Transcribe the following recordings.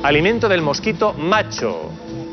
Alimento del mosquito macho.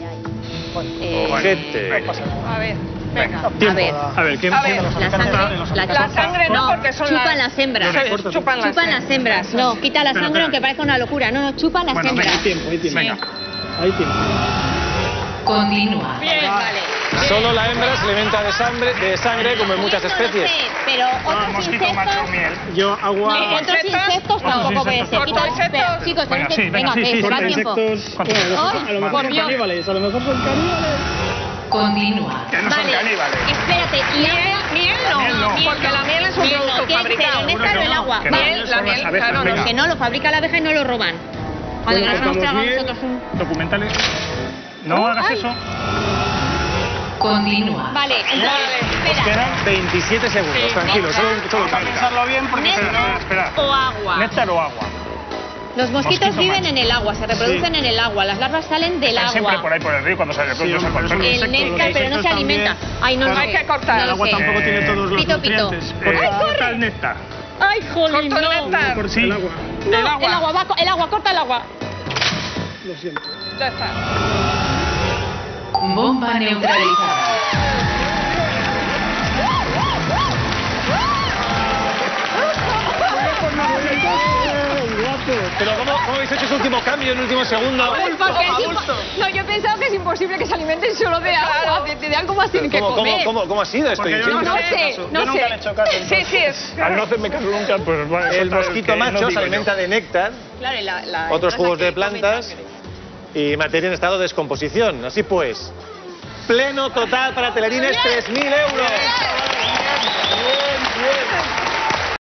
Ojete. A ver, venga. A ver, ¿qué? La sangre no, porque son chupan las hembras. Chupan Las hembras. No, quita la sangre aunque parezca una locura. No, chupan las hembras. Hay tiempo. Venga. Hay tiempo. Continúa. Bien, vale. Solo la hembra se alimenta de sangre como en muchas especies. Pero otros Mosquito macho, insectos... miel. Yo agua... Otros insectos tampoco puede ser. Quita, chicos, Venga, sí, venga, sí, que se va el tiempo. Insectos... A lo mejor son caníbales. A lo mejor son caníbales. Continúa. Que no son caníbales. Espérate, y Miel no, porque la miel es un producto fabricado. ¿El néctar o el agua? Que no, Miel, la son las miel, abejas, claro, venga. Que no, lo fabrica la abeja y no lo roban. Además, nos tragamos nosotros un... Documentales. No hagas eso. Continúa. Vale, entonces, espera. Quedan 27 segundos, tranquilo, solo Vamos a pensarlo bien porque... Espera. O agua. ¿Néctar o agua? Los mosquitos Mosquito viven macho. en el agua, se reproducen en el agua. Las larvas salen del Están siempre por agua. ahí por el río cuando se reproducen. El néctar, pero no se alimenta. Ay, no, Hay que cortar. no El lo agua sé. tampoco tiene todos los Pito, nutrientes. Corta el néctar. Ay, jolín, Corto el no. néctar. Sí. El agua. No, El agua. el agua, corta el agua. Lo siento. Ya está. Bomba neutralizada. Pero ¿cómo habéis hecho ese último cambio en el último segundo? No, yo he pensado que es imposible que se alimenten solo de agua. De algo más tienen que comer. ¿Cómo ha sido esto? Porque yo No sé. Yo nunca le he hecho caso. Sí, es. Al no hacerme caso nunca, pues vale. El mosquito macho se alimenta de néctar, Claro, otros jugos de plantas y materia en estado de descomposición. Así pues, pleno total para Telerines, 3.000 euros.